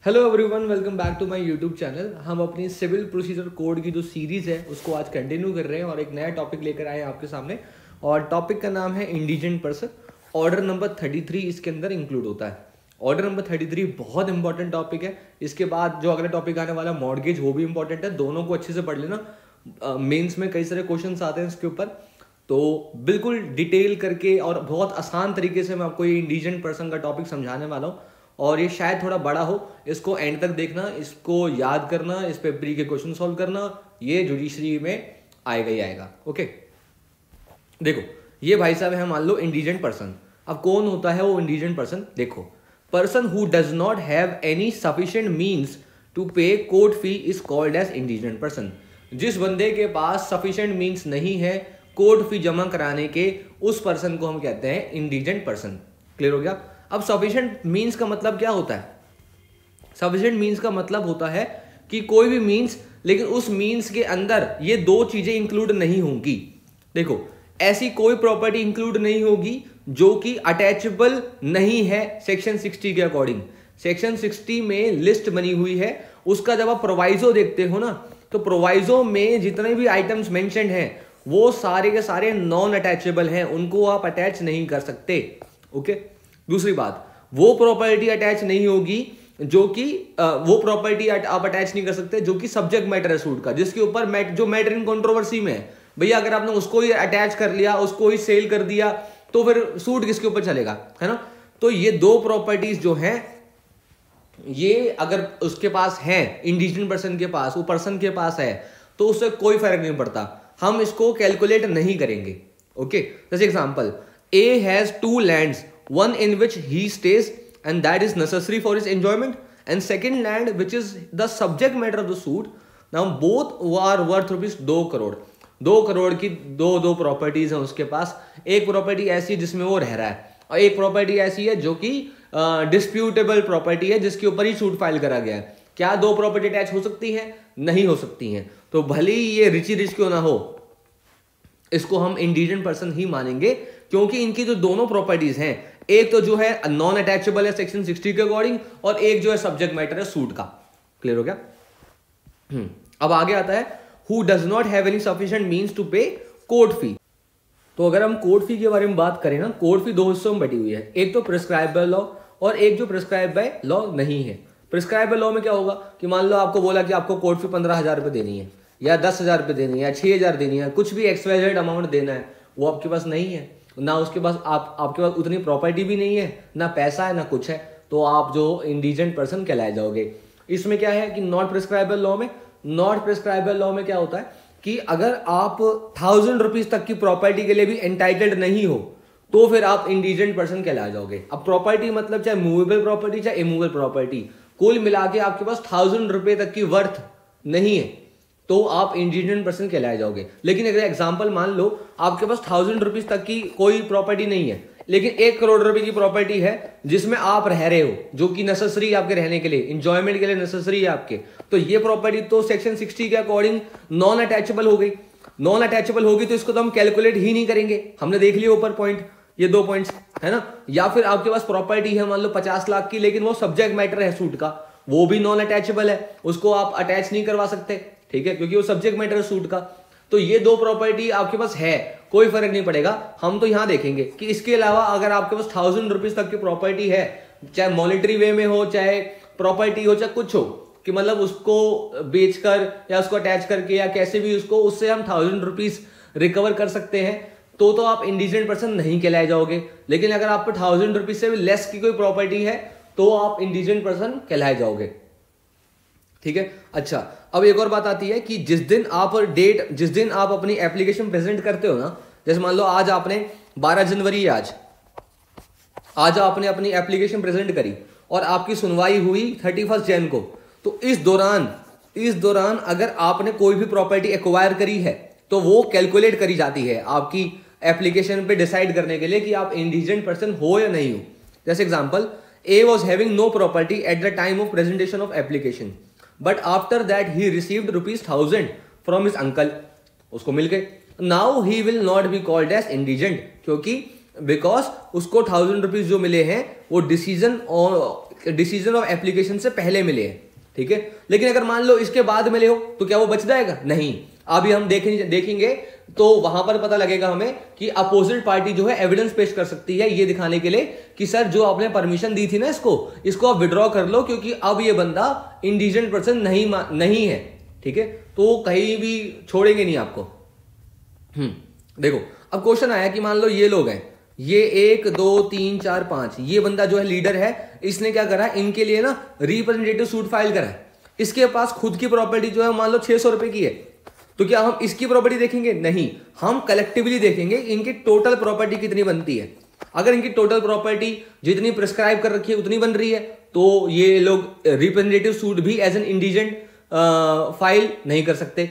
Hello everyone, welcome back to my YouTube channel. हम अपनी civil procedure code की जो सीरीज़ है उसको आज कंटिन्यू कर रहे हैं और एक नया टॉपिक लेकर आए हैं आपके सामने। और टॉपिक का नाम है इंडिजेंट पर्सन। ऑर्डर नंबर 33 इसके अंदर इंक्लूड होता है। ऑर्डर नंबर 33 बहुत इंपॉर्टेंट टॉपिक है। इसके बाद जो अगला टॉपिक आने वाला मॉर्गेज, वो भी इंपॉर्टेंट है। दोनों को अच्छे से पढ़ लेना। मेंस में कई सारे क्वेश्चन आते हैं इसके ऊपर, तो बिल्कुल डिटेल करके और बहुत आसान तरीके से मैं आपको ये इंडिजेंट पर्सन का टॉपिक समझाने वाला हूँ। और ये शायद थोड़ा बड़ा हो, इसको एंड तक देखना, इसको याद करना, इस पे प्री के क्वेश्चन सॉल्व करना, ये जुडिशरी में आएगा ही आएगा। ओके, देखो ये भाई साहब है, मान लो इंडिजेंट पर्सन। अब कौन होता है वो इंडिजेंट पर्सन? देखो, person who does not have any sufficient means to pay court fee is called as indigent person. जिस बंदे के पास सफिशिएंट मीन्स नहीं है कोर्ट फी जमा कराने के, उस पर्सन को हम कहते हैं इंडिजेंट पर्सन। क्लियर हो गया? अब सफिशिएंट मीन्स का मतलब क्या होता है? सफिशिएंट मीन्स का मतलब होता है कि कोई भी मीन्स, लेकिन उस मीन्स के अंदर ये दो चीजें इंक्लूड नहीं होंगी। देखो, ऐसी कोई प्रॉपर्टी इंक्लूड नहीं होगी जो कि अटैचेबल नहीं है सेक्शन 60 के अकॉर्डिंग। सेक्शन 60 में लिस्ट बनी हुई है, उसका जब आप प्रोवाइजो देखते हो ना, तो प्रोवाइजो में जितने भी आइटम्स मेंशन्ड हैं वो सारे के सारे नॉन अटैचेबल हैं, उनको आप अटैच नहीं कर सकते। ओके, दूसरी बात, वो प्रॉपर्टी अटैच नहीं होगी जो कि वो प्रॉपर्टी आप अटैच नहीं कर सकते जो कि सब्जेक्ट मैटर है सूट का, जिसके ऊपर जो मैटर इन कंट्रोवर्सी में है। भैया अगर आपने उसको ही अटैच कर लिया, उसको ही सेल कर दिया, तो फिर सूट किसके ऊपर चलेगा, है ना? तो ये दो प्रॉपर्टीज जो हैं, ये अगर उसके पास है, इंडिजिनस पर्सन के पास, वो पर्सन के पास है, तो उससे कोई फर्क नहीं पड़ता, हम इसको कैलकुलेट नहीं करेंगे। ओके, जैसे example, a has 2 lands, one in which he stays and that is necessary for his enjoyment, and second land which is the subject matter of the suit. Now both are worth rupees 2 crore. 2 crore की दो properties हैं उसके पास। एक property ऐसी जिसमें वो रह रहा है, और एक प्रॉपर्टी ऐसी है जो कि डिस्प्यूटेबल प्रॉपर्टी है, जिसके ऊपर ही सूट फाइल करा गया है। क्या दो प्रॉपर्टी अटैच हो सकती है? नहीं हो सकती हैं। तो भले ही ये रिच क्यों ना हो, इसको हम इंडिजेंट पर्सन ही मानेंगे, क्योंकि इनकी जो दोनों प्रॉपर्टीज हैं, एक तो जो है नॉन अटैचेबल है सेक्शन 60 के अकॉर्डिंग, और एक जो है सब्जेक्ट मैटर है सूट का। क्लियर हो गया? अब आगे आता है who does not have any sufficient means to pay court fee. तो अगर हम कोर्ट फी के बारे में बात करें ना, कोर्ट फी दो हिस्सों में बटी हुई है, एक तो प्रिस्क्राइब बाय लॉ और एक जो प्रिस्क्राइब बाय लॉ नहीं है। प्रिस्क्राइब बाय लॉ में क्या होगा कि मान लो आपको बोला कि आपको कोर्ट फी 15,000 रुपए देनी है, या 10,000 रुपए देनी है, या 6,000 देनी है, कुछ भी XYZ अमाउंट देना है, वो आपके पास नहीं है, ना उसके पास आपके पास उतनी प्रॉपर्टी भी नहीं है, ना पैसा है, ना कुछ है, तो आप जो इंडिजेंट पर्सन कहलाए जाओगे। इसमें क्या है कि नॉट प्रिस्क्राइबल लॉ में क्या होता है कि अगर आप 1,000 रुपीज तक की प्रॉपर्टी के लिए भी एंटाइटल्ड नहीं हो, तो फिर आप इंडिजेंट पर्सन कहलाए जाओगे। अब प्रॉपर्टी मतलब चाहे मूवेबल प्रॉपर्टी चाहे इमूवेबल प्रॉपर्टी, कुल मिला के आपके पास 1,000 रुपए तक की वर्थ नहीं है, तो आप इंडिजेंट पर्सन कहलाए जाओगे। लेकिन अगर एग्जांपल मान लो आपके पास 1,000 रुपीज तक की कोई प्रॉपर्टी नहीं है, लेकिन 1 करोड़ रुपए की प्रॉपर्टी है जिसमें आप रह रहे हो, जो कि नेसेसरी है आपके रहने के लिए, इंजॉयमेंट के लिए नेसेसरी है आपके, तो ये प्रॉपर्टी तो सेक्शन 60 के अकॉर्डिंग नॉन अटैचेबल हो गई। नॉन अटैचेबल होगी तो इसको तो हम कैलकुलेट ही नहीं करेंगे। हमने देख लिया ऊपर पॉइंट, ये 2 पॉइंट्स है ना। या फिर आपके पास प्रॉपर्टी है मान लो 50 लाख की, लेकिन वो सब्जेक्ट मैटर है सूट का, वो भी नॉन अटैचेबल है, उसको आप अटैच नहीं करवा सकते, ठीक है, क्योंकि वो सब्जेक्ट मैटर है सूट का। तो ये 2 प्रॉपर्टी आपके पास है, कोई फर्क नहीं पड़ेगा। हम तो यहां देखेंगे कि इसके अलावा अगर आपके पास 1,000 रुपीज तक की प्रॉपर्टी है, चाहे मॉनिटरी वे में हो, चाहे प्रॉपर्टी हो, चाहे कुछ हो, कि मतलब उसको बेचकर या उसको अटैच करके या कैसे भी उसको, उससे हम 1,000 रुपीज रिकवर कर सकते हैं, तो आप इंडिजेंट पर्सन नहीं कहलाए जाओगे। लेकिन अगर आप पे 1,000 रुपीज से भी लेस की कोई प्रॉपर्टी है, तो आप इंडिजेंट पर्सन कहलाए जाओगे। ठीक है, अच्छा, अब एक और बात आती है कि जिस दिन आप अपनी एप्लीकेशन प्रेजेंट करते हो ना, जैसे मान लो आज आपने 12 जनवरी है, आज आपने अपनी एप्लीकेशन प्रेजेंट करी और आपकी सुनवाई हुई 31 जैन को, तो इस दौरान अगर आपने कोई भी प्रॉपर्टी एक्वायर करी है, तो वो कैलकुलेट करी जाती है आपकी एप्लीकेशन पे डिसाइड करने के लिए कि आप इंडिजेंट पर्सन हो या नहीं हो। जैसे example, a was having no property at the time of presentation of application, but after that he received ₹1,000 from his uncle, उसको मिल गए। Now he will not be called as indigent, क्योंकि because उसको 1000 रुपीज जो मिले हैं वो decision of application से पहले मिले हैं, ठीक है। लेकिन अगर मान लो इसके बाद मिले हो तो क्या वो बच जाएगा? नहीं। अभी हम देखेंगे तो वहां पर पता लगेगा हमें कि अपोजिट पार्टी जो है एविडेंस पेश कर सकती है ये दिखाने के लिए कि सर जो आपने परमिशन दी थी ना इसको आप विड्रॉ कर लो, क्योंकि अब ये बंदा इंडिजेंट पर्सन नहीं है, ठीक है। तो कहीं भी छोड़ेंगे नहीं आपको। देखो अब क्वेश्चन आया कि मान लो ये लोग हैं, ये 1 2 3 4 5, ये बंदा जो है लीडर है, इसने क्या करा, इनके लिए ना रिप्रेजेंटेटिव सूट फाइल करा है। इसके पास खुद की प्रॉपर्टी जो है मान लो 600 रुपए की है, तो क्या हम इसकी प्रॉपर्टी देखेंगे? नहीं, हम कलेक्टिवली देखेंगे इनकी टोटल प्रॉपर्टी कितनी बनती है। अगर इनकी टोटल प्रॉपर्टी जितनी प्रिस्क्राइब कर रखी है उतनी बन रही है तो ये लोग रिप्रेजेंटेटिव सूट भी एज एन इंडिजेंट फाइल नहीं कर सकते।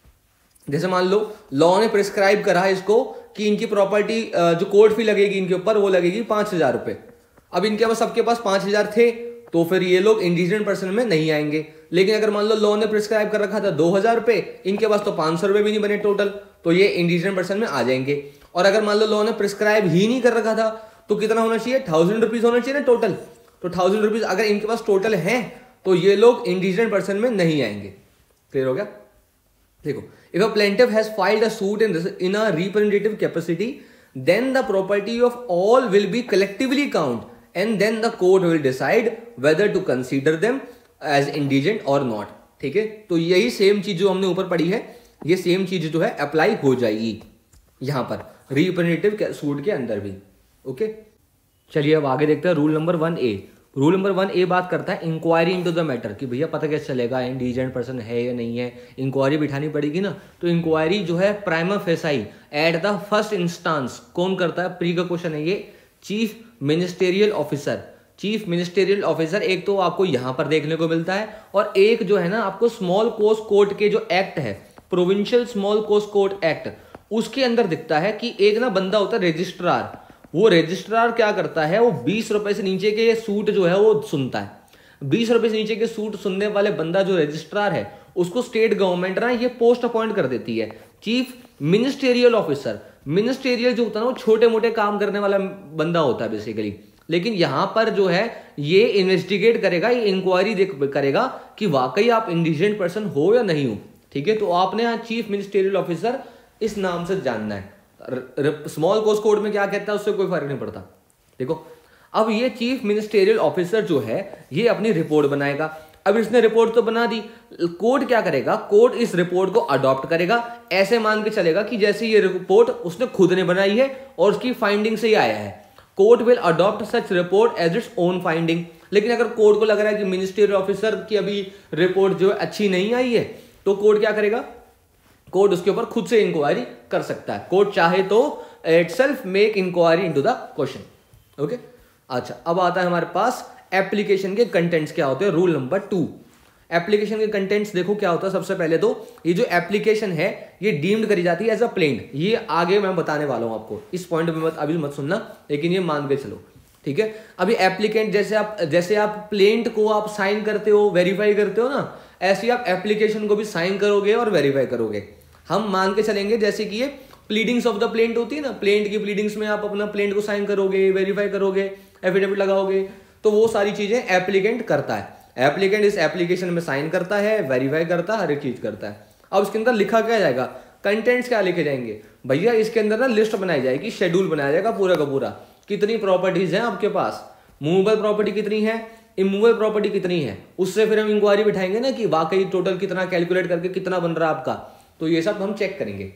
जैसे मान लो लॉ ने प्रिस्क्राइब करा है इसको कि इनकी प्रॉपर्टी जो कोर्ट फी लगेगी इनके ऊपर वो लगेगी 5000 रुपए। अब इनके पास सबके पास 5000 थे तो फिर ये लोग इंडिजेंट पर्सन में नहीं आएंगे। लेकिन अगर मान लो लॉ ने प्रिस्क्राइब कर रखा था 2000 रुपए, इनके पास तो 500 रुपए भी नहीं बने टोटल, तो ये इंडिजेंट पर्सन में आ जाएंगे। और अगर मान लो लॉ ने प्रिस्क्राइब ही नहीं कर रखा था तो कितना होना चाहिए? 1000 रुपीज होना चाहिए ना टोटल। तो 1000 रुपीज अगर इनके पास टोटल है तो ये लोग इंडिजेंट पर्सन में नहीं आएंगे। क्लियर हो गया? देखो, if a plaintiff has filed a suit in a representative capacity, then the property of all will be collectively count, and then the court will decide whether to consider them as indigent or not. ठीक है, तो यही same चीज जो हमने ऊपर पढ़ी है, ये सेम चीज जो है अप्लाई हो जाएगी यहां पर रिप्रेजेंटेटिव सूट के अंदर भी। ओके, चलिए अब आगे देखते हैं rule number 1A। Rule number 1A बात करता है इंक्वायरी इनटू द मैटर, कि भैया पता कैसे चलेगा इंडिजेंट पर्सन है या नहीं है, इंक्वायरी बिठानी पड़ेगी ना। तो इंक्वायरी जो है prima facie at the first instance कौन करता है? प्री का क्वेश्चन है ये, chief ministerial officer. Chief ministerial officer एक तो आपको यहां पर देखने को मिलता है, और एक जो है ना आपको स्मॉल कोस्ट कोर्ट के जो एक्ट है, Provincial Small Cause Court Act, उसके अंदर दिखता है कि एक ना बंदा होता है रजिस्ट्रार। वो रजिस्ट्रार क्या करता है, वो 20 रुपए से नीचे के सूट जो है वो सुनता है। 20 रुपए से नीचे के सूट सुनने वाले बंदा जो रजिस्ट्रार है उसको स्टेट गवर्नमेंट ना ये पोस्ट अपॉइंट कर देती है, चीफ मिनिस्टेरियल ऑफिसर। मिनिस्टेरियल जो होता है वो छोटे मोटे काम करने वाला बंदा होता है बेसिकली। लेकिन यहां पर जो है ये इन्वेस्टिगेट करेगा, ये इंक्वायरी करेगा कि वाकई आप इंडिजेंट पर्सन हो या नहीं हो। ठीक है, तो आपने यहाँ चीफ मिनिस्टेरियल ऑफिसर इस नाम से जानना है। स्मॉल कोस्ट कोड में क्या कहता है उससे कोई फर्क नहीं पड़ता। देखो अब ये चीफ मिनिस्टेरियल ऑफिसर जो है ये अपनी रिपोर्ट बनाएगा। अब इसने रिपोर्ट तो बना दी, कोर्ट क्या करेगा? कोर्ट इस रिपोर्ट को अडॉप्ट करेगा। ऐसे मान के चलेगा कि जैसे ये रिपोर्ट उसने खुद ने बनाई है और उसकी फाइंडिंग से ही आया है। Court will adopt such report as its own finding. लेकिन अगर कोर्ट को लग रहा है कि मिनिस्टेरियल ऑफिसर की अभी रिपोर्ट जो है अच्छी नहीं आई है, तो कोर्ट क्या करेगा? कोर्ट उसके ऊपर खुद से इंक्वायरी कर सकता है। कोर्ट चाहे तो itself make inquiry into the question. Okay, अच्छा अब आता है हमारे पास एप्लीकेशन के कंटेंट्स क्या होते हैं। रूल नंबर 2, एप्लीकेशन के कंटेंट्स देखो क्या होता है। सबसे पहले तो ये जो एप्लीकेशन है ये डीम्ड करी जाती है एज अ प्लेंट। ये आगे मैं बताने वाला हूं आपको, इस पॉइंट पे अभी मत सुनना, लेकिन ये मान के चलो। ठीक है, अभी एप्लीकेंट जैसे आप प्लेंट को आप साइन करते हो, वेरीफाई करते हो ना, ऐसे आप एप्लीकेशन को भी साइन करोगे और वेरीफाई करोगे। हम मान के चलेंगे जैसे कि ये प्लीडिंग्स ऑफ द प्लेंट होती है ना, प्लेंट की प्लीडिंग्स में आप अपना प्लेंट को साइन करोगे, वेरीफाई करोगे, एफिडेविट लगाओगे, तो वो सारी चीजें एप्लीकेंट करता है। एप्लीकेंट इस एप्लीकेशन में साइन करता है, वेरीफाई करता है, हर एक चीज करता है। अब इसके अंदर लिखा क्या जाएगा? कंटेंट्स क्या लिखे जाएंगे भैया? इसके अंदर ना लिस्ट बनाई जाएगी, शेड्यूल बनाया जाएगा पूरा का पूरा, कितनी प्रॉपर्टीज हैं आपके पास, मूवेबल प्रॉपर्टी कितनी है, इमूवेबल प्रॉपर्टी कितनी है। उससे फिर हम इंक्वायरी बिठाएंगे ना कि वाकई टोटल कितना कैलकुलेट करके कितना बन रहा है आपका, तो ये सब हम चेक करेंगे।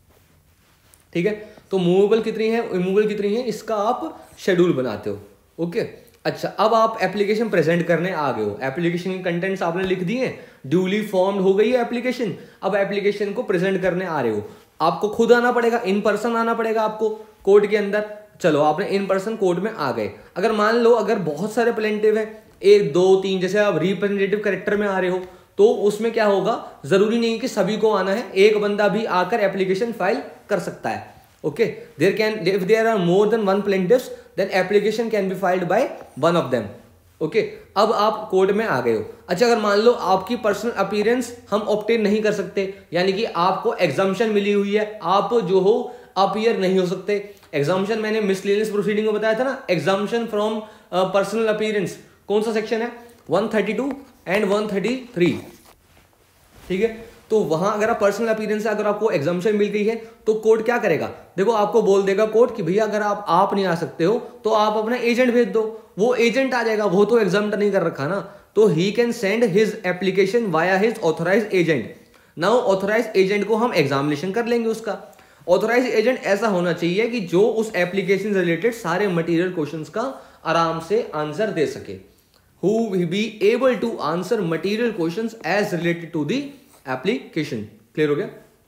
ठीक है, तो मूवेबल कितनी है, इमूवेबल कितनी है, इसका आप शेड्यूल बनाते हो। ओके, अच्छा अब आप एप्लीकेशन प्रेजेंट करने आ गए हो। एप्लीकेशन के कंटेंट्स आपने लिख दिए, ड्यूली फॉर्म्ड हो गई है एप्लीकेशन। अब एप्लीकेशन को प्रेजेंट करने आ रहे हो, आपको खुद आना पड़ेगा, इन पर्सन आना पड़ेगा आपको कोर्ट के अंदर। चलो आपने इन पर्सन कोर्ट में आ गए। अगर मान लो अगर बहुत सारे प्लेंटिव है, 1 2 3, जैसे आप रिप्रेजेंटेटिव कैरेक्टर में आ रहे हो, तो उसमें क्या होगा, जरूरी नहीं कि सभी को आना है, एक बंदा भी आकर एप्लीकेशन फाइल कर सकता है। Okay, if there are more than one plaintiffs then application can be filed by one of them। Okay, अब आप कोर्ट में आ गए हो। अच्छा अगर मान लो आपकी पर्सनल अपीयरेंस हम ऑब्टेन नहीं कर सकते, यानी कि आपको एग्जम्पशन मिली हुई है, आप जो हो अपीयर नहीं हो सकते। एग्जाम्पशन मैंने मिसलेनियस प्रोसीडिंग में बताया था ना, एग्जाम्पशन फ्रॉम पर्सनल अपीयरेंस, कौन सा सेक्शन है 132 एंड 133, ठीक है। तो वहां अगर आप पर्सनल अपीयरेंस से अगर आपको एग्जाम्पशन मिल गई है तो कोर्ट क्या करेगा, देखो आपको बोल देगा कोर्ट कि भैया अगर आप नहीं आ सकते हो तो आप अपना एजेंट भेज दो, वो एजेंट आ जाएगा, वो तो एग्जाम्प्ट नहीं कर रखा ना, तो he can send his application via his authorise agent. Now authorise agent को हम एग्जामिनेशन कर लेंगे उसका। ऑथोराइज एजेंट ऐसा होना चाहिए कि जो उस एप्लीकेशन से रिलेटेड सारे मटेरियल क्वेश्चंस का आराम से आंसर दे सके, who will be able to answer material questions as related to the application. Clear हो गया?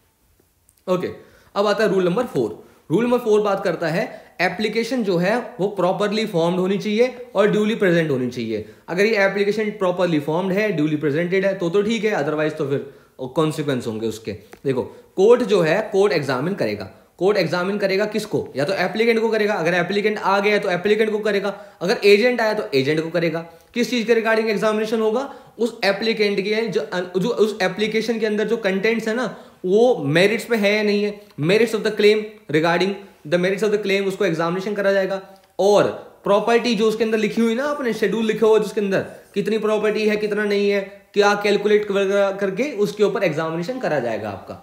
ओके, अब आता है रूल नंबर 4। रूल नंबर 4 बात करता है एप्लीकेशन जो है वो प्रॉपरली फॉर्म्ड होनी चाहिए और ड्यूली प्रेजेंट होनी चाहिए। अगर ये एप्लीकेशन प्रॉपरली फॉर्म्ड है, ड्यूली प्रेजेंटेड है तो ठीक है, अदरवाइज तो फिर कॉन्सिक्वेंस होंगे उसके। देखो कोर्ट जो है कोर्ट एग्जामिन करेगा, कोर्ट एग्जामिन करेगा किसको, या तो एप्लीकेंट को करेगा, अगर एप्लीकेंट आ गया तो एप्लीकेंट को करेगा, अगर एजेंट आया तो एजेंट को करेगा। किस चीज के रिगार्डिंग एग्जामिनेशन होगा, उस एप्लीकेंट के जो उस एप्लीकेशन के अंदर जो कंटेंट्स है ना वो मेरिट्स पे है या नहीं है, merits of the claim, regarding the merits of the claim उसको एग्जामिनेशन करा जाएगा। और प्रॉपर्टी जो उसके अंदर लिखी हुई ना, आपने शेड्यूल लिखा हुआ जिसके अंदर कितनी प्रॉपर्टी है कितना नहीं है, क्या कैलकुलेट करके उसके ऊपर एग्जामिनेशन करा जाएगा आपका,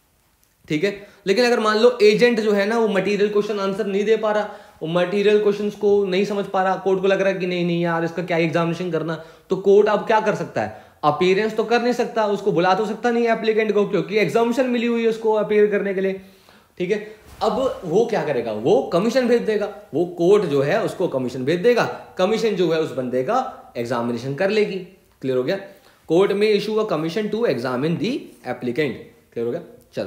ठीक है। लेकिन अगर मान लो एजेंट जो है ना वो मटेरियल क्वेश्चन आंसर नहीं दे पा रहा, वो मटेरियल क्वेश्चंस को नहीं समझ पा रहा, कोर्ट को लग रहा है कि नहीं यार इसका क्या एग्जामिनेशन करना, तो कोर्ट अब क्या कर सकता है, अपीयरेंस तो कर नहीं सकता, उसको बुला तो सकता नहीं एप्लीकेंट को, क्योंकि एग्जामिनेशन मिली हुई है उसको अपीयर करने के लिए, ठीक है। अब वो क्या करेगा, वो कमीशन भेज देगा, वो कोर्ट जो है उसको कमीशन भेज देगा, कमीशन जो है उस बंदे का एग्जामिनेशन कर लेगी। क्लियर हो गया? कोर्ट में issue a commission to examine the applicant. Clear हो गया? चलो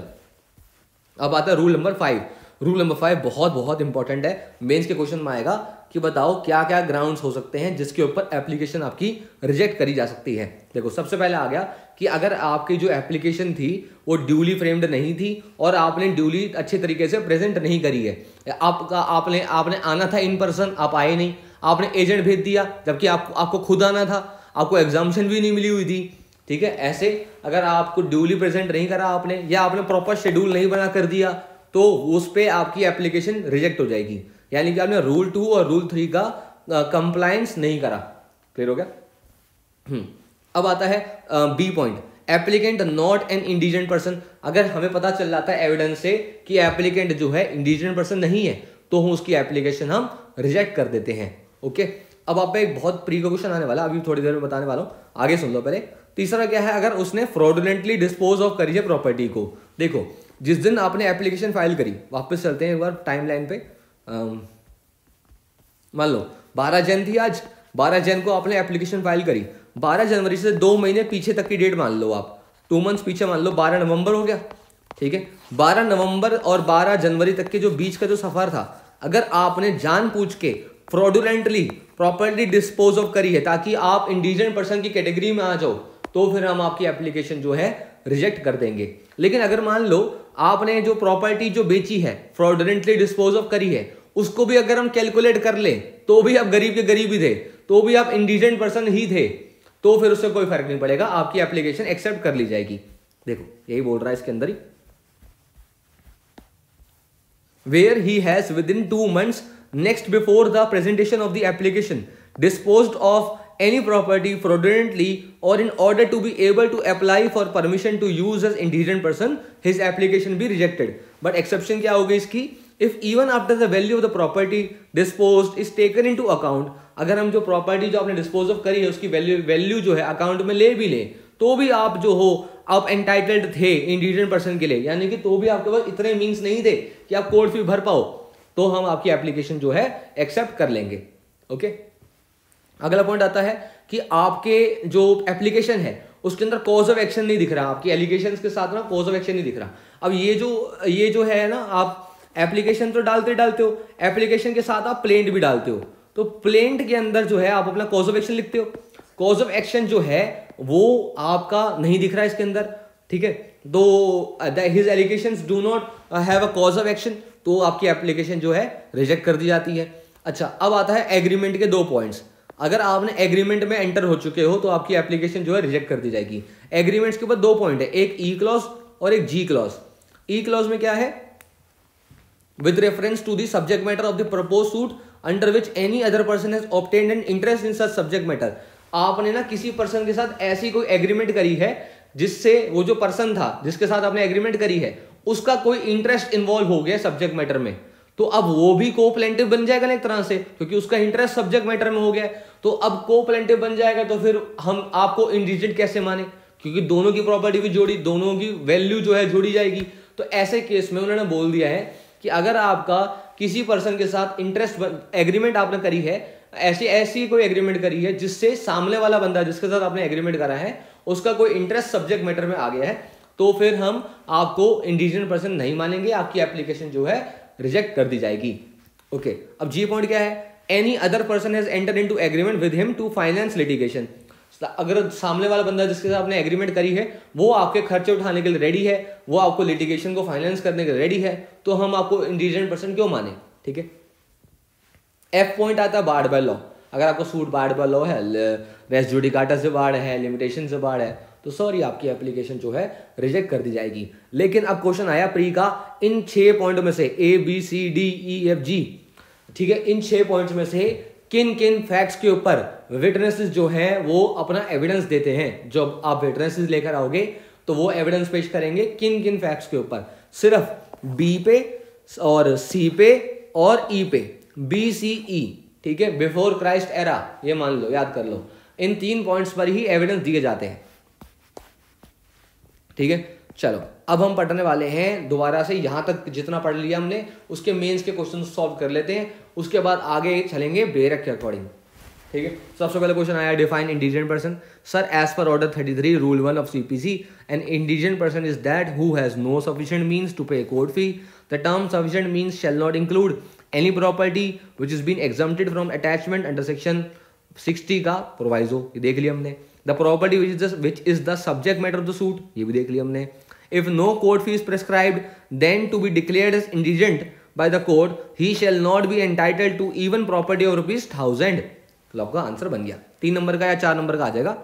अब आता है रूल नंबर 5। रूल नंबर 5 बहुत बहुत इंपॉर्टेंट है, मेंस के क्वेश्चन में आएगा कि बताओ क्या क्या ग्राउंड्स हो सकते हैं जिसके ऊपर एप्लीकेशन आपकी रिजेक्ट करी जा सकती है। देखो सबसे पहले आ गया कि अगर आपकी जो एप्लीकेशन थी वो ड्यूली फ्रेम्ड नहीं थी और आपने ड्यूली अच्छे तरीके से प्रेजेंट नहीं करी है, आपने आना था इन पर्सन, आप आए नहीं, आपने एजेंट भेज दिया जबकि आपको खुद आना था, आपको एग्जामिनेशन भी नहीं मिली हुई थी, ठीक है। ऐसे अगर आपको ड्यूली प्रेजेंट नहीं करा आपने, या आपने प्रॉपर शेड्यूल नहीं बना कर दिया, तो उस पे आपकी एप्लीकेशन रिजेक्ट हो जाएगी, यानी कि आपने रूल 2 और रूल 3 का कंप्लायंस नहीं करा। क्लियर हो गया? अब आता है b point, applicant not an indigent person. अगर हमें पता चल जाता है एविडेंस से कि एप्लीकेंट जो है इंडिजेंट पर्सन नहीं है तो हम उसकी एप्लीकेशन हम रिजेक्ट कर देते हैं। ओके, अब आप पे एक बहुत प्री का क्वेश्चन आने वाला, अभी थोड़ी देर में बताने वाला हूं, आगे सुन लो पहले। तीसरा क्या है, अगर उसने फ्रॉडुलेंटली डिस्पोज ऑफ करी है प्रॉपर्टी को। देखो जिस दिन आपने एप्लीकेशन फाइल करी, वापस चलते हैं एक बार टाइमलाइन पे, मान लो 12 जन थी आज, 12 जन को आपने एप्लीकेशन फाइल करी, 12 जनवरी से 2 महीने पीछे तक की डेट मान लो आप, 2 मंथ्स पीछे मान लो, 12 नवंबर हो गया, ठीक है। 12 नवंबर और 12 जनवरी तक के जो बीच का जो सफर था, अगर आपने जानबूझ के फ्रॉडुलेंटली प्रॉपर्टी डिस्पोज ऑफ करी है ताकि आप इंडिजेंट पर्सन की कैटेगरी में आ जाओ, तो फिर हम आपकी एप्लीकेशन जो है रिजेक्ट कर देंगे। लेकिन अगर मान लो आपने जो प्रॉपर्टी जो बेची है फ्रॉडुलेंटली डिस्पोज ऑफ करी है, उसको भी अगर हम कैलकुलेट कर ले तो भी आप गरीब के गरीब ही थे, तो भी आप इंडिजेंट पर्सन ही थे, तो फिर उससे कोई फर्क नहीं पड़ेगा, आपकी एप्लीकेशन एक्सेप्ट कर ली जाएगी। देखो यही बोल रहा है इसके अंदर ही, where he has within 2 months next before the presentation of the application disposed of any property fraudulently or in order to be able to apply for permission to use as indigent person, his application be rejected. But exception क्या होगी इसकी, if even after the value of the property disposed is taken into account, अगर हम जो property जो आपने dispose of करी है उसकी वैल्यू जो है अकाउंट में ले भी ले, तो भी आप जो हो आप एंटाइटल्ड थे इंडिजेंट पर्सन के लिए, यानी कि तो भी आपके पास इतने मीन्स नहीं थे कि आप कोर्ट फी भर पाओ, तो हम आपकी एप्लीकेशन जो है एक्सेप्ट कर लेंगे। ओके, अगला पॉइंट आता है कि आपके जो एप्लीकेशन है उसके अंदर कॉज ऑफ एक्शन नहीं दिख रहा, आपकी एलिगेशंस के साथ ना कॉज ऑफ एक्शन नहीं दिख रहा। अब ये जो है ना, आप एप्लीकेशन तो डालते हो, एप्लीकेशन के साथ आप प्लेंट भी डालते हो, तो प्लेंट के अंदर जो है आप अपना कॉज ऑफ एक्शन लिखते हो, कॉज ऑफ एक्शन जो है वो आपका नहीं दिख रहा है इसके अंदर, ठीक है। दो his allegations do not have a cause of action, तो आपकी एप्लीकेशन जो है रिजेक्ट कर दी जाती है। अच्छा, अब आता है एग्रीमेंट के 2 पॉइंट्स। अगर आपने एग्रीमेंट में एंटर हो चुके हो तो आपकी एप्लीकेशन जो है रिजेक्ट कर दी जाएगी। एग्रीमेंट्स के ऊपर 2 पॉइंट है, एक ई क्लॉज और एक जी क्लॉज। ई क्लॉज में क्या है, with reference to the subject matter of the proposed suit under which any other person has obtained an interest in such subject matter। आपने ना किसी पर्सन के साथ ऐसी कोई एग्रीमेंट करी है जिससे वो जो पर्सन था जिसके साथ आपने एग्रीमेंट करी है उसका कोई इंटरेस्ट इन्वॉल्व हो गया सब्जेक्ट मैटर में, तो अब वो भी को प्लेंटिव बन जाएगा ना एक तरह से, क्योंकि उसका इंटरेस्ट सब्जेक्ट मैटर में हो गया। तो अब को प्लेंटिव बन जाएगा, तो फिर हम आपको इंडिजेंट कैसे माने, क्योंकि दोनों की प्रॉपर्टी भी जोड़ी, दोनों की वैल्यू जो है जोड़ी जाएगी। तो ऐसे केस में उन्होंने बोल दिया है कि अगर आपका किसी पर्सन के साथ इंटरेस्ट एग्रीमेंट आपने करी है, ऐसी कोई एग्रीमेंट करी है जिससे सामने वाला बंदा जिसके साथ आपने एग्रीमेंट करा है उसका कोई इंटरेस्ट सब्जेक्ट मैटर में आ गया है, तो फिर हम आपको इंडिजिनल पर्सन नहीं मानेंगे, आपकी एप्लीकेशन जो है रिजेक्ट कर दी जाएगी। ओके, अब जी पॉइंट क्या है, any other person has entered into agreement with him to finance litigation. अगर सामने वाला बंदा जिसके साथ आपने एग्रीमेंट करी है वो आपके खर्चे उठाने के लिए रेडी है, वो आपको लिटिगेशन को फाइनेंस करने के लिए रेडी है, तो हम आपको इंडिजिनल पर्सन क्यों माने। ठीक है, एफ पॉइंट आता है बार्ड बाय लॉ। अगर आपको सूट बार्ड बाय लॉ है, रेस जुडिकाटा से बार्ड है, लिमिटेशन से बार्ड है, तो सॉरी आपकी एप्लीकेशन जो है रिजेक्ट कर दी जाएगी। लेकिन अब क्वेश्चन आया प्री का, इन 6 पॉइंट में से a b c d e f g, ठीक है, इन 6 पॉइंट्स में से किन किन फैक्ट्स के ऊपर विटनेसेस जो हैं वो अपना एविडेंस देते हैं। जब आप विटनेसेस लेकर आओगे तो वो एविडेंस पेश करेंगे किन किन फैक्ट्स के ऊपर, सिर्फ बी पे और सी पे और ई पे, बी सी ई, ठीक है, बिफोर क्राइस्ट एरा, ये मान लो, याद कर लो, इन 3 पॉइंट्स पर ही एविडेंस दिए जाते हैं। ठीक है, चलो अब हम पढ़ने वाले हैं दोबारा से, यहां तक जितना पढ़ लिया हमने उसके मेंस के क्वेश्चन सॉल्व कर लेते हैं, उसके बाद आगे चलेंगे बेरक के अकॉर्डिंग। ठीक है, सबसे पहले क्वेश्चन आया, define indigent person. Sir, as per order 33 rule 1 of CPC, an indigent person is that who has no sufficient means to pay court fee. The term sufficient means shall not include any property which is been exempted from attachment under section 60 का proviso, ये देख लिया हमने। The property which is the subject matter of the suit, ये भी देख लिया हमने। If no court fee is prescribed, then to be declared as indigent by the court, he shall not be entitled to even property of ₹1000। तो आपका answer बन गया, 3 number का या 4 नंबर का आ जाएगा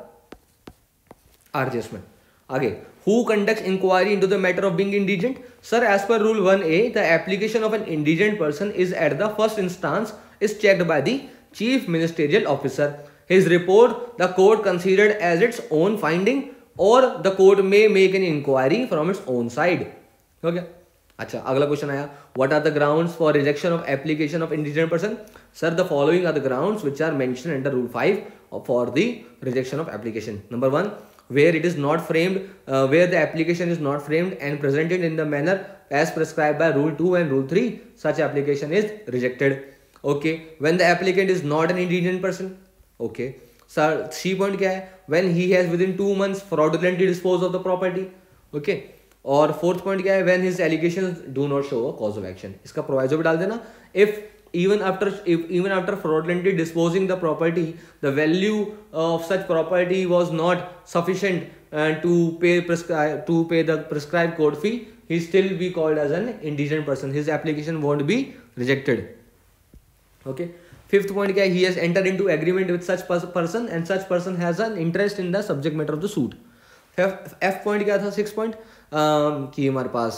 आरजीएस में। आगे, who conducts inquiry into the matter of being indigent? Sir, as per rule 1A, the application of an indigent person is at the first instance is checked by the chief ministerial officer. His report the court considered as its own finding or the court may make an inquiry from its own side। हो गया। अच्छा, अगला question आया, what are the grounds for rejection of application of indigent person? Sir, the following are the grounds which are mentioned under rule 5 for the rejection of application. Number 1, where it is not framed, where the application is not framed and presented in the manner as prescribed by rule 2 and rule 3, such application is rejected। Okay, when the applicant is not an indigent person। Okay sir, C point क्या है, when he has within 2 months fraudulently dispose of the property. Okay, और fourth point क्या है, when his allegations do not show a cause of action. इसका proviso भी डाल देना, if even after fraudulently disposing the property, the value of such property was not sufficient to pay the prescribed court fee, he still be called as an indigent person, his application won't be rejected। okay, fifth point क्या है, he has entered into agreement with such person and such person has an interest in the subject matter of the suit। F point क्या था, 6 point कि हमारे पास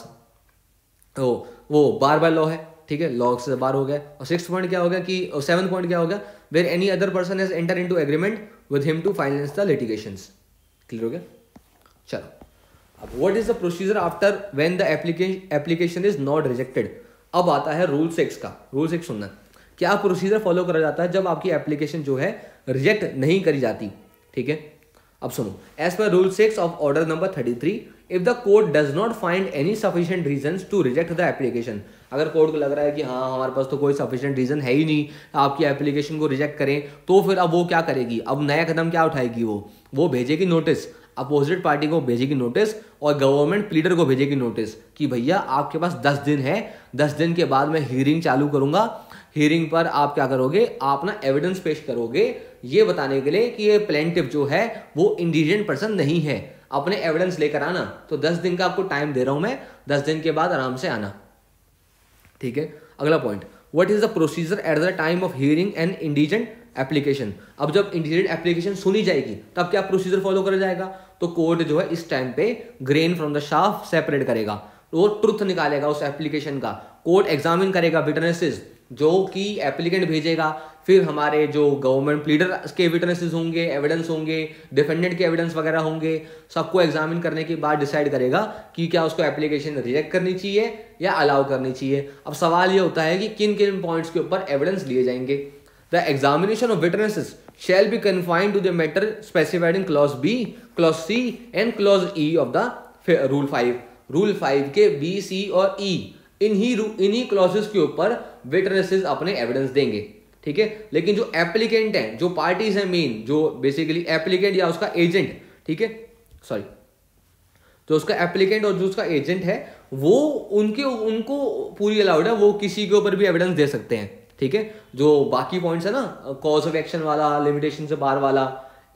वो बार bye law है, ठीक है, लॉ से बार हो गया। और 6 पॉइंट क्या हो गया कि 7 पॉइंट क्या हो गया, where any other person has enter into agreement with him to finance the litigations. Clear हो गया। चलो, अब what is the procedure after when the application is not rejected. अब आता है रूल 6 का। रूल 6 सुनना, क्या प्रोसीजर फॉलो करा जाता है जब आपकी एप्लीकेशन जो है रिजेक्ट नहीं करी जाती। ठीक है, अब सुनो, as per rule 6 of order number 33, if the court does not find any sufficient reasons to reject the application. अगर कोर्ट को लग रहा है कि हाँ हमारे पास तो कोई सफिशिएंट रीजन है ही नहीं आपकी एप्लीकेशन को रिजेक्ट करें, तो फिर अब वो क्या करेगी, अब नया कदम क्या उठाएगी, वो भेजेगी नोटिस, अपोजिट पार्टी को भेजेगी नोटिस और गवर्नमेंट प्लीडर को भेजेगी नोटिस कि भैया आपके पास 10 दिन है, 10 दिन के बाद मैं हियरिंग चालू करूंगा। हियरिंग पर आप क्या करोगे, आप ना एविडेंस पेश करोगे ये बताने के लिए कि ये प्लेंटिफ जो है वो इंडिजेंट पर्सन नहीं है, अपने एविडेंस लेकर आना। तो 10 दिन का आपको टाइम दे रहा हूं मैं, 10 दिन के बाद आराम से आना। ठीक है, अगला point, what is the procedure at the time of hearing an indigent application. अब जब इंडिजेंट एप्लीकेशन सुनी जाएगी तब क्या प्रोसीजर फॉलो करा जाएगा, तो कोर्ट जो है इस टाइम पे grain from the shaft separate करेगा। वो ट्रुथ निकालेगा उस एप्लीकेशन का। कोर्ट एग्जामिन करेगा विटनेसेस जो कि एप्लीकेंट भेजेगा, फिर हमारे जो गवर्नमेंट प्लीडर के विटनेसेस होंगे, एविडेंस होंगे, डिफेंडेंट के एविडेंस वगैरह होंगे, सबको एग्जामिन करने के बाद डिसाइड करेगा कि क्या उसको एप्लीकेशन रिजेक्ट करनी चाहिए या अलाउ करनी चाहिए। अब सवाल ये होता है कि किन किन पॉइंट्स के ऊपर एविडेंस लिए जाएंगे। The examination of witnesses shall be confined to the matter specified in clause B, clause C and clause E of the rule 5। Rule 5 के B, C और E इन्हीं क्लॉजेस के ऊपर विटनेसेस अपने एविडेंस देंगे, ठीक है। लेकिन जो एप्लीकेंट है, जो पार्टीज है मेन, जो बेसिकली एप्लीकेंट या उसका एजेंट, ठीक है, सॉरी, जो उसका एप्लीकेंट और जो उसका एजेंट है वो उनको पूरी अलाउड है, वो किसी के ऊपर भी एविडेंस दे सकते हैं, ठीक है। जो बाकी पॉइंट्स है ना, कॉज ऑफ एक्शन वाला, लिमिटेशन से बाहर वाला,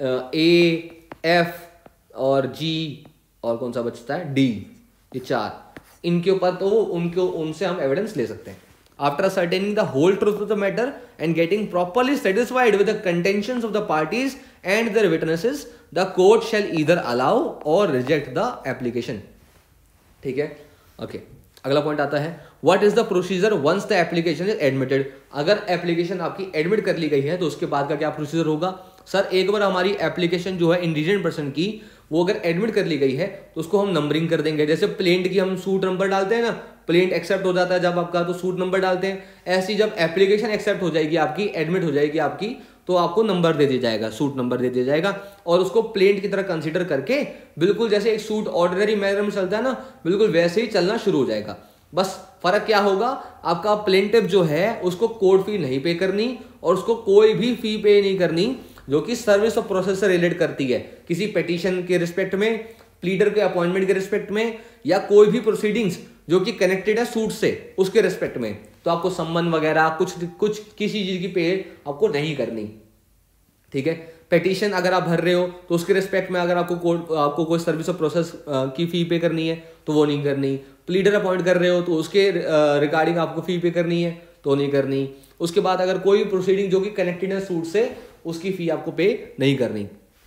ए, एफ और जी और कौन सा बचता है, डी, ये 4, इनके ऊपर तो उनसे हम एविडेंस ले सकते हैं। After ascertaining the whole truth of the matter and getting properly satisfied with the contentions of the parties and their witnesses, the court shall either allow or reject the application, ठीक है। Okay, अगला point आता है what is the procedure once the application is admitted. अगर application आपकी admit कर ली गई है तो उसके बाद का क्या प्रोसीजर होगा। सर एक बार हमारी एप्लीकेशन जो है इंडिजिनेंट पर्सन की, वो अगर एडमिट कर ली गई है तो उसको हम नंबरिंग कर देंगे। जैसे प्लेंट की हम सूट नंबर डालते हैं ना, प्लेंट एक्सेप्ट हो जाता है जब आपका तो सूट नंबर डालते हैं, ऐसी जब एप्लीकेशन एक्सेप्ट हो जाएगी आपकी, एडमिट हो जाएगी आपकी, तो आपको नंबर दे दिया जाएगा, सूट नंबर दे दिया जाएगा और उसको प्लेंट की तरह कंसीडर करके बिल्कुल जैसे एक सूट ऑर्डिनरी मैनर में चलता है ना, बिल्कुल वैसे ही चलना शुरू हो जाएगा। बस फर्क क्या होगा, आपका प्लेंटिफ जो है उसको कोर्ट फी नहीं पे करनी और उसको कोई भी फी पे नहीं करनी जो कि सर्विस ऑफ प्रोसेस से रिलेट करती है, किसी पिटीशन के रिस्पेक्ट में, प्लीडर के अपॉइंटमेंट के रिस्पेक्ट में, या कोई भी प्रोसीडिंग्स जो कि कनेक्टेड है सूट से उसके रिस्पेक्ट में, तो आपको सम्मन वगैरह कुछ किसी चीज की पे आपको नहीं करनी, ठीक है। पिटीशन अगर आप भर रहे हो तो उसके रिस्पेक्ट में अगर आपको कोई सर्विस ऑफ प्रोसेस की फी पे करनी है तो वो नहीं करनी। प्लीडर अपॉइंट कर रहे हो तो उसके रिगार्डिंग आपको फी पे करनी है तो नहीं करनी। उसके बाद अगर कोई प्रोसीडिंग जो कि कनेक्टेड है सूट से, उसकी फी आपको पे नहीं करनी,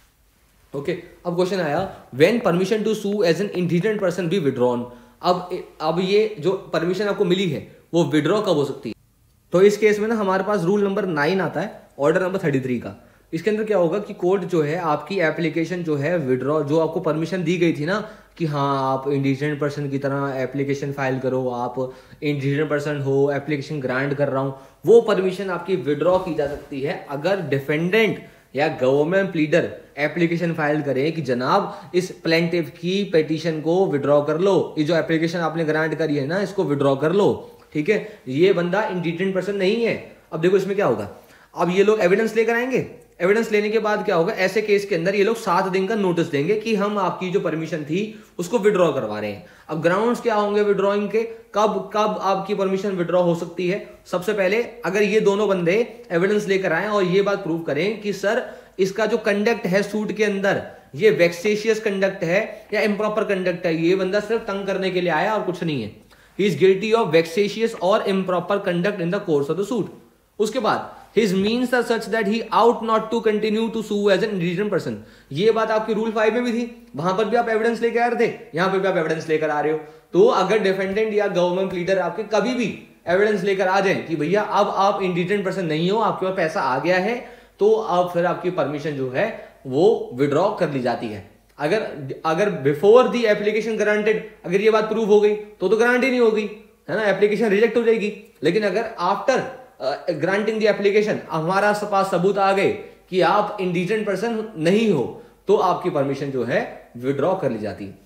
ओके। अब क्वेश्चन आया when permission to sue as an indigent person be withdrawn. अब ये जो परमिशन आपको मिली है वो विड्रॉ कब हो सकती है। तो इस केस में ना हमारे पास रूल नंबर 9 आता है, ऑर्डर नंबर 33 का। इसके अंदर क्या होगा कि कोर्ट जो है आपकी एप्लीकेशन जो है विड्रॉ, जो आपको परमिशन दी गई थी ना कि हाँ आप इंडिजिनेंट पर्सन की तरह एप्लीकेशन फाइल करो, आप इंडिजिनेंट पर्सन हो, एप्लीकेशन ग्रांट कर रहा हूँ, वो परमिशन आपकी विड्रॉ की जा सकती है अगर डिफेंडेंट या गवर्नमेंट प्लीडर एप्लीकेशन फाइल करे कि जनाब इस प्लेंटिफ की पिटीशन को विड्रॉ कर लो, ये जो एप्लीकेशन आपने ग्रांट करी है ना इसको विड्रॉ कर लो, ठीक है। ये बंदा इंडिजिनेंट पर्सन नहीं है। अब देखो इसमें क्या होगा, अब ये लोग एविडेंस लेकर आएंगे, एविडेंस लेने के बाद क्या होगा, ऐसे केस के अंदर ये लोग 7 दिन का नोटिस देंगे कि हम आपकी जो परमिशन थी उसको विड्रॉ करवा रहे हैं। अब ग्राउंड्स क्या होंगे विड्रॉइंग के, कब आपकी परमिशन विड्रॉ हो सकती है। सबसे पहले अगर ये दोनों बंदे एविडेंस लेकर आए और ये बात प्रूव करें कि सर इसका जो कंडक्ट है सूट के अंदर ये वेक्सेशियस कंडक्ट है या इम्प्रॉपर कंडक्ट है, ये बंदा सिर्फ तंग करने के लिए आया और कुछ नहीं है, he is guilty of vexatious और improper conduct in the course of the suit. उसके बाद his means are such that he ought not to continue to sue as an indigent person। ये बात आपकी रूल 5 में भी थी, वहां पर भी आप एविडेंस लेकर आ रहे थे, यहां पर भी आप एविडेंस लेकर आ रहे हो। तो अगर डिफेंडेंट या गवर्नमेंट लीडर आपके कभी भी एविडेंस लेकर आ जाए कि भैया अब आप इंडिजिनेंट पर्सन नहीं हो, आपके पास पैसा आ गया है, तो अब फिर आपकी परमिशन जो है वो विड्रॉ कर ली जाती है। अगर बिफोर दी एप्लीकेशन ग्रांटेड अगर ये बात प्रूव हो गई तो ग्रांट ही नहीं होगी, है ना, एप्लीकेशन रिजेक्ट हो जाएगी। लेकिन अगर आफ्टर ग्रांटिंग दी एप्लीकेशन हमारा पास सबूत आ गए कि आप इंडिजिनेंट पर्सन नहीं हो, तो आपकी परमिशन जो है विड्रॉ कर ली जाती है।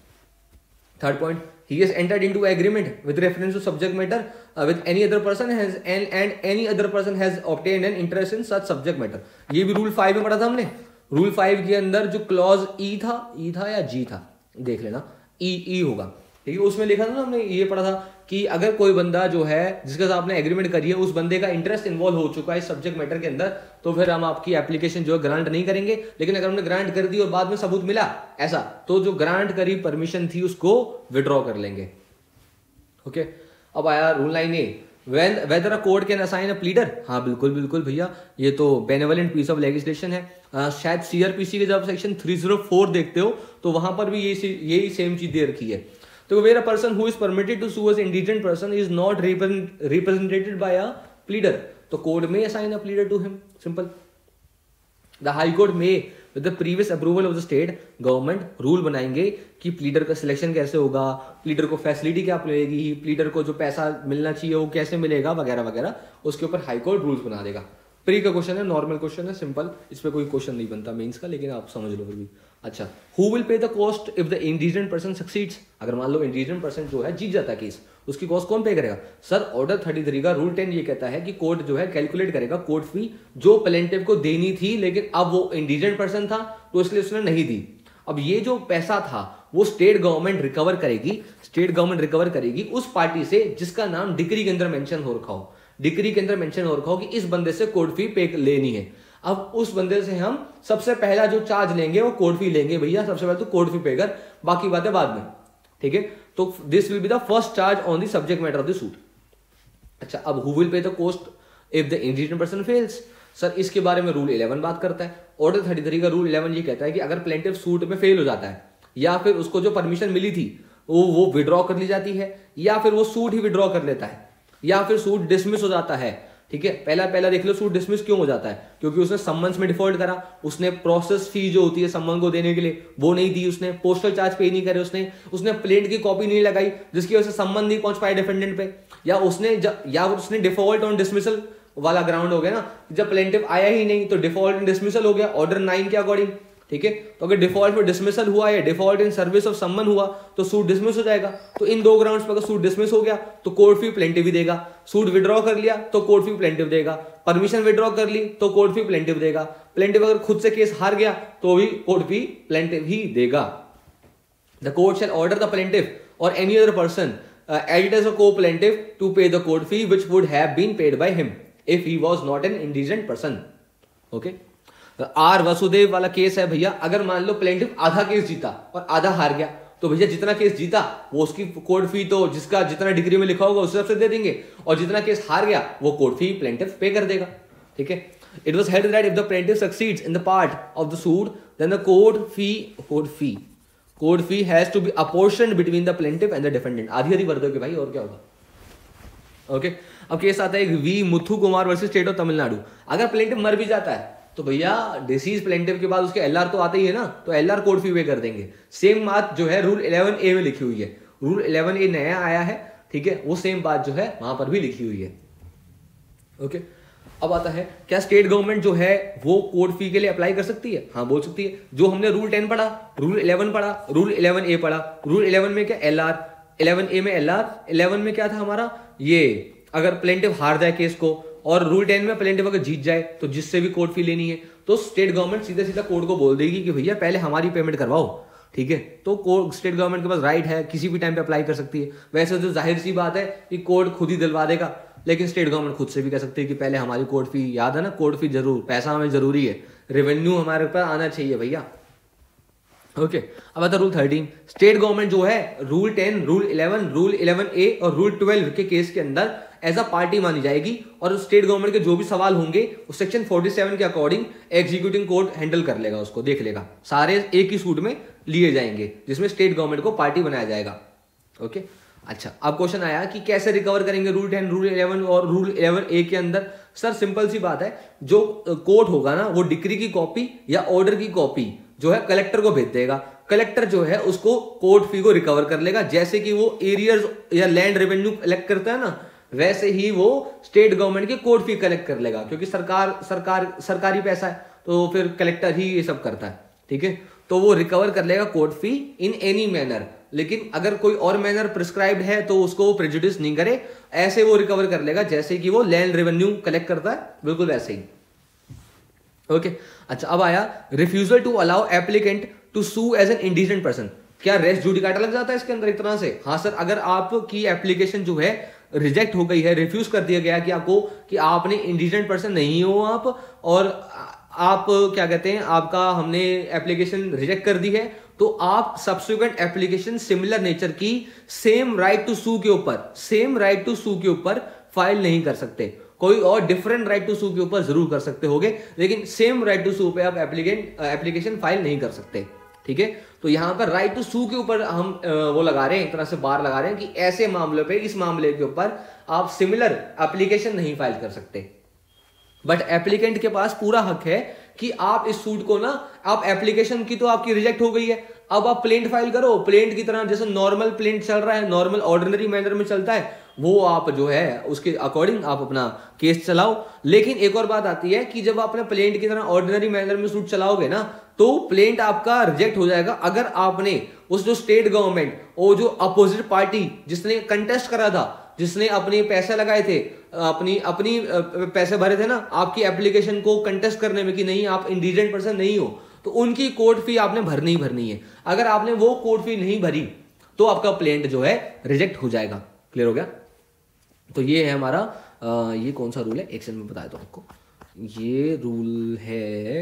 Third point, he has entered into agreement with reference to subject matter with any other person and any other person has obtained an interest in such subject matter। ये भी रूल 5 में पढ़ा था हमने। रूल 5 के अंदर जो क्लॉज ई था या जी था, देख लेना, ई होगा, ठीक है। उसमें लिखा था ना, हमने ये पढ़ा था कि अगर कोई बंदा जो है जिसके साथ आपने एग्रीमेंट करी है उस बंदे का इंटरेस्ट इन्वॉल्व हो चुका है इस सब्जेक्ट मैटर के अंदर, तो फिर हम आपकी एप्लीकेशन जो है ग्रांट नहीं करेंगे। लेकिन अगर हमने ग्रांट कर दी और बाद में सबूत मिला ऐसा, तो जो ग्रांट करी परमिशन थी उसको विड्रॉ कर लेंगे, ओके। अब आया rule 9A, whether a court can assign a pleader। हाँ बिल्कुल भैया, ये तो बेनेवलेंट पीस ऑफ लेजिस्लेशन है। शायद CRPC के जब सेक्शन 304 देखते हो तो वहां पर भी यही सेम चीज दे रखी है। तो where a person who is permitted to sue as indigent person is not represented by a pleader, तो court may assign a pleader to him, simple. The high court may with the previous approval of the state government rule बनाएंगे कि pleader का selection कैसे होगा, pleader को facility क्या मिलेगी, pleader को जो पैसा मिलना चाहिए वो कैसे मिलेगा, वगैरह वगैरह, उसके ऊपर हाई कोर्ट रूल्स बना देगा। प्री का क्वेश्चन है, नॉर्मल क्वेश्चन है, सिंपल, इस पर कोई क्वेश्चन नहीं बनता मेंस का, लेकिन आप समझ लो फिर भी। अच्छा, who will pay the cost if the indigent person succeeds, अगर मान लो इंडिजेंट पर्सन जो है जीत जाता है केस, उसकी कॉस्ट कौन पे करेगा? सर ऑर्डर 33 का रूल 10 ये कहता है कि कोर्ट जो है कैलकुलेट करेगा कोर्ट फी जो प्लेंटिफ को देनी थी, लेकिन अब वो इंडिजेंट पर्सन था तो इसलिए उसने नहीं दी। अब ये जो पैसा था वो स्टेट गवर्नमेंट रिकवर करेगी, स्टेट गवर्नमेंट रिकवर करेगी उस पार्टी से जिसका नाम डिक्री के अंदर मेंशन हो रखा हो, डिक्री के अंदर मेंशन हो रखा हो कि इस बंदे से कोर्ट फी पे लेनी है। अब उस बंदे से हम सबसे पहला जो चार्ज लेंगे वो कोर्ट फी लेंगे, भैया सबसे पहले तो कोर्ट फी पे कर, बाकी बातें बाद में, ठीक है। तो this will be the first charge on the subject matter of the suit. अच्छा, अब who will pay the cost if the indigent person fails, sir इसके बारे में रूल 11 बात करता है। ऑर्डर 33 का रूल 11 ये कहता है कि अगर प्लेंटिफ सूट में फेल हो जाता है या फिर उसको जो परमिशन मिली थी वो विड्रॉ कर ली जाती है, या फिर वो सूट ही विड्रॉ कर लेता है, या फिर सूट डिसमिस हो जाता है, ठीक है। पहला देख लो सूट डिसमिस क्यों हो जाता है, क्योंकि उसने सम्मन्स में डिफॉल्ट करा, उसने प्रोसेस फी जो होती है सम्मन को देने के लिए वो नहीं दी, उसने पोस्टल चार्ज पे नहीं करे, उसने प्लेंट की कॉपी नहीं लगाई जिसकी वजह से सम्मन नहीं पहुंच पाए डिफेंडेंट पे, या उसने डिफॉल्ट ऑन डिसमिसल वाला ग्राउंड हो गया ना, जब प्लेंटिफ आया ही नहीं तो डिफॉल्ट इन डिसमिसल हो गया ऑर्डर 9 के अकॉर्डिंग, ठीक है। तो अगर डिफॉल्ट में डिसमिसल हुआ या डिफॉल्ट इन सर्विस ऑफ सम्मन हुआ तो सूट डिसमिस हो जाएगा। तो इन दो ग्राउंड्स पर अगर सूट डिसमिस हो गया तो कोर्ट फी प्लेंटिफ ही देगा, सूट विड्रॉ कर लिया तो कोर्ट फी प्लेंटिफ देगा, परमिशन विड्रॉ कर ली तो कोर्ट फी प्लेंटिफ देगा, प्लेंटिफ अगर खुद से केस हार गया तो भी कोर्ट फी प्लेंटिफ ही देगा। The court shall order the plaintiff और any other person acted as a co-plaintiff to pay the court fee which would have been paid by him if he was not an indigent person. Okay? R Vasudev वाला case है भैया, अगर मान लो plaintiff आधा case जीता और आधा हार गया तो भैया जितना केस जीता वो उसकी कोर्ट फी तो जिसका जितना डिग्री में लिखा होगा उस हिसाब से दे देंगे, और जितना केस हार गया वो कोर्ट फी प्लेंटिफ पे कर देगा, ठीक है। It was held that if the plaintiff succeeds in the part of the suit then the court fee has to be apportioned between the plaintiff and the defendant, आधी भर दोगे भाई, और क्या होगा। ओके, अब केस आता है V Muthu Kumar versus state of Tamil Nadu. अगर प्लेंटिफ मर भी जाता है तो भैया डिसीज प्लेंटिफ के बाद उसके एलआर तो आते ही है ना, तो एलआर कोर्ट फी पे कर देंगे। सेम बात जो है रूल 11A में लिखी हुई है, रूल 11A नया आया है, ठीक है, वो सेम बात जो है वहां पर भी लिखी हुई है। ओके, अब आता है क्या स्टेट गवर्नमेंट जो है वो कोर्ट फी के लिए अप्लाई कर सकती है? हाँ बोल सकती है। जो हमने रूल 10 पढ़ा, रूल 11 पढ़ा, रूल 11A पढ़ा, रूल 11 में क्या एलआर, 11A में एलआर, 11 में क्या था हमारा ये अगर प्लेंटिफ हार जाए केस को, और रूल 10 में प्लेंटिफ अगर जीत जाए तो जिससे भी कोर्ट फी लेनी है तो स्टेट गवर्नमेंट सीधा कोर्ट को बोल देगी कि भैया पहले हमारी पेमेंट करवाओ, ठीक है। तो स्टेट गवर्नमेंट के पास राइट है, किसी भी टाइम पे अप्लाई कर सकती है। वैसे तो जाहिर सी बात है कि कोर्ट खुद ही दिलवा देगा, लेकिन स्टेट गवर्नमेंट खुद से भी कह सकती है कि पहले हमारी कोर्ट फी, याद है ना, कोर्ट फी जरूर, पैसा हमें जरूरी है, रेवेन्यू हमारे पास आना चाहिए भैया। ओके, अब आता रूल 13। स्टेट गवर्नमेंट जो है रूल 10, रूल 11, रूल 11A और रूल 12 के केस के अंदर एज अ पार्टी मानी जाएगी, और स्टेट गवर्नमेंट के जो भी सवाल होंगे उस सेक्शन 47 के अकॉर्डिंग एग्जीक्यूटिंग कोर्ट हैंडल कर लेगा, उसको देख लेगा, सारे एक ही सूट में लिए जाएंगे जिसमें स्टेट गवर्नमेंट को पार्टी बनाया जाएगा। ओके, अच्छा, अब क्वेश्चन आया कि कैसे रिकवर करेंगे रूल 10, रूल 11 और रूल 11A के अंदर। सर सिंपल सी बात है, जो कोर्ट होगा ना वो डिक्री की कॉपी या ऑर्डर की कॉपी जो है कलेक्टर को भेज देगा, कलेक्टर जो है उसको कोर्ट फी को रिकवर कर लेगा, जैसे कि वो एरियर्स या लैंड रेवेन्यू कलेक्ट करता है ना, वैसे ही वो स्टेट गवर्नमेंट की कोर्ट फी कलेक्ट कर लेगा, क्योंकि सरकारी पैसा है तो फिर कलेक्टर ही ये सब करता है, ठीक है। तो वो रिकवर कर लेगा court fee in any manner, लेकिन अगर कोई और मैनर प्रिस्क्राइब्ड है तो उसको वो प्रेजुडिस नहीं करे, ऐसे वो रिकवर कर लेगा जैसे कि वो लैंड रेवेन्यू कलेक्ट करता है, बिल्कुल वैसे ही। ओके, अच्छा, अब आया refusal to allow applicant to sue as an indigent person. क्या रेस जुडिकाटा लग जाता है इसके अंदर एक तरह से? हाँ सर, अगर आपकी एप्लीकेशन जो है रिजेक्ट हो गई है, रिफ्यूज कर दिया गया कि आपको कि आपने इंडिजेंट पर्सन नहीं हो आप, और आप क्या कहते हैं आपका हमने एप्लीकेशन रिजेक्ट कर दी है, तो आप सब्सिक्वेंट एप्लीकेशन सिमिलर नेचर की सेम राइट टू सू के ऊपर फाइल नहीं कर सकते। कोई और डिफरेंट राइट टू सू के ऊपर जरूर कर सकते होगे, लेकिन सेम राइट टू सू पे आप एप्लीकेशन फाइल नहीं कर सकते, ठीक है। तो यहाँ पर राइट टू सू के ऊपर हम वो लगा रहे हैं, एक तरह से बार लगा रहे हैं कि ऐसे मामले पे, इस मामले के ऊपर आप सिमिलर एप्लीकेशन नहीं फाइल कर सकते। बट एप्लीकेंट के पास पूरा हक है कि आप इस सूट को ना, आप एप्लीकेशन की तो आपकी रिजेक्ट हो गई है, अब आप प्लेंट फाइल करो, प्लेंट की तरह जैसे नॉर्मल प्लेंट चल रहा है, नॉर्मल ऑर्डिनरी मैनर में चलता है, वो आप जो है उसके अकॉर्डिंग आप अपना केस चलाओ। लेकिन एक और बात आती है कि जब आप अपने प्लेंट की तरह ऑर्डिनरी मैनर में सूट चलाओगे ना, तो प्लेंट आपका रिजेक्ट हो जाएगा अगर आपने उस जो स्टेट गवर्नमेंट और जो अपोजिट पार्टी जिसने कंटेस्ट करा था, जिसने अपने पैसे लगाए थे, अपनी अपनी पैसे भरे थे ना आपकी एप्लीकेशन को कंटेस्ट करने में कि नहीं आप इंडिजेंट पर्सन नहीं हो, तो उनकी कोर्ट फी आपने भरनी ही भरनी है। अगर आपने वो कोर्ट फी नहीं भरी तो आपका प्लेंट जो है रिजेक्ट हो जाएगा। क्लियर हो गया? तो ये है हमारा ये कौन सा रूल है, एक सेकंड में बताया तो आपको। ये रूल है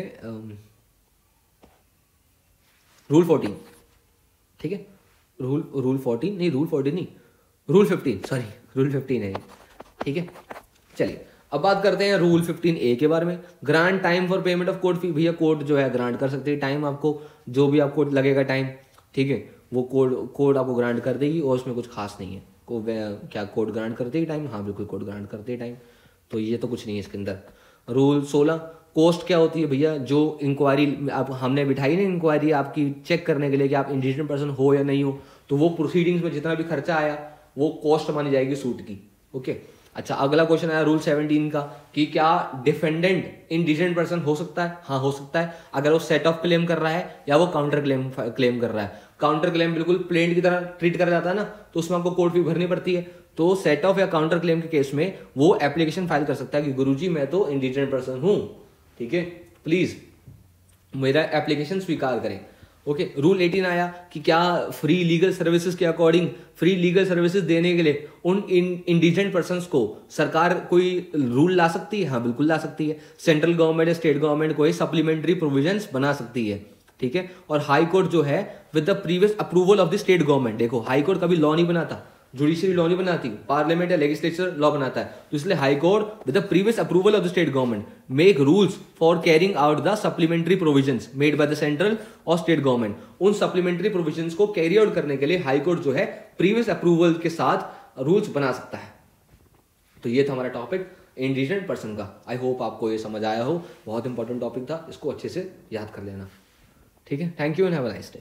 रूल 14, ठीक है। रूल 14 नहीं, रूल 14 नहीं, रूल 15, सॉरी रूल 15 है, ठीक है। चलिए अब बात करते हैं रूल 15A के बारे में। Grant time for payment of court fee. भैया कोर्ट जो है ग्रांट कर सकती है टाइम, आपको जो भी आपको लगेगा टाइम, ठीक है, वो कोर्ट आपको ग्रांट कर देगी और उसमें कुछ खास नहीं है। क्या कोर्ट ग्रांट करती है टाइम? हाँ बिल्कुल कोर्ट ग्रांट करती है टाइम, तो ये तो कुछ नहीं है इसके अंदर। रूल 16 कॉस्ट क्या होती है भैया? जो इंक्वायरी आप हमने बिठाई ना, इंक्वायरी आपकी चेक करने के लिए कि आप इंडिजिनस पर्सन हो या नहीं हो, तो वो प्रोसीडिंग्स में जितना भी खर्चा आया वो कॉस्ट मानी जाएगी सूट की। ओके, अच्छा अगला क्वेश्चन आया रूल 17 का कि क्या डिफेंडेंट इंडिजिनेंट पर्सन हो सकता है? हाँ हो सकता है, अगर वो सेट ऑफ क्लेम कर रहा है या वो काउंटर क्लेम कर रहा है। काउंटर क्लेम बिल्कुल प्लेंट की तरह ट्रीट करा जाता है ना, तो उसमें आपको कोर्ट फी भरनी पड़ती है। तो सेट ऑफ या काउंटर क्लेम के केस में वो एप्लीकेशन फाइल कर सकता है कि गुरुजी मैं तो इंडिजिनेंट पर्सन हूं, ठीक है, प्लीज मेरा एप्लीकेशन स्वीकार करें। ओके, रूल 18 आया कि क्या फ्री लीगल सर्विसेज के अकॉर्डिंग फ्री लीगल सर्विसेज देने के लिए उन इंडिजेंट पर्सन्स को सरकार कोई रूल ला सकती है? हाँ बिल्कुल ला सकती है। सेंट्रल गवर्नमेंट या स्टेट गवर्नमेंट कोई सप्लीमेंट्री प्रोविजंस बना सकती है, ठीक है। और हाई कोर्ट जो है with the previous approval of the state government, देखो हाई कोर्ट कभी लॉ नहीं बनाता, जुडिशरी लॉ नहीं बनाती, पार्लियामेंट या लेजिस्लेचर लॉ बनाता है, तो इसलिए high court with the previous approval of the state government make rules for carrying out the supplementary provisions made by the central और स्टेट गवर्नमेंट। उन सप्लीमेंट्री प्रोविजंस को कैरी आउट करने के लिए हाई कोर्ट जो है प्रीवियस अप्रूवल के साथ रूल्स बना सकता है। तो ये था हमारा टॉपिक इंडिजिनेंट पर्सन का। आई होप आपको ये समझ आया हो, बहुत इंपॉर्टेंट टॉपिक था, इसको अच्छे से याद कर लेना, ठीक है। Thank you and have a nice day.